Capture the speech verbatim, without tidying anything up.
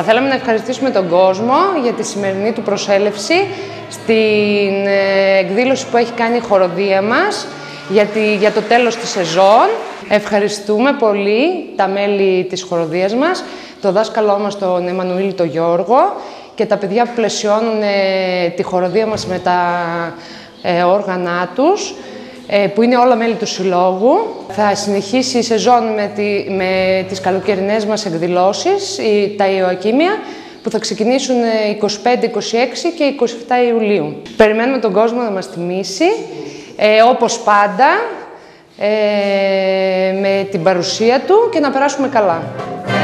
θέλαμε να ευχαριστήσουμε τον κόσμο για τη σημερινή του προσέλευση στην εκδήλωση που έχει κάνει η χοροδία μας για, τη, για το τέλος της σεζόν. Ευχαριστούμε πολύ τα μέλη της χοροδίας μας, το δάσκαλό μας τον Εμμανουήλ τον Γιώργο και τα παιδιά που πλαισιώνουν ε, τη χοροδία μας με τα ε, όργανά τους, ε, που είναι όλα μέλη του Συλλόγου. Θα συνεχίσει η σεζόν με, τη, με τις καλοκαιρινές μας εκδηλώσεις, η, τα Ιωακίμια, που θα ξεκινήσουν είκοσι πέντε, είκοσι έξι και είκοσι επτά Ιουλίου. Περιμένουμε τον κόσμο να μας τιμήσει, ε, όπως πάντα, ε, με την παρουσία του και να περάσουμε καλά.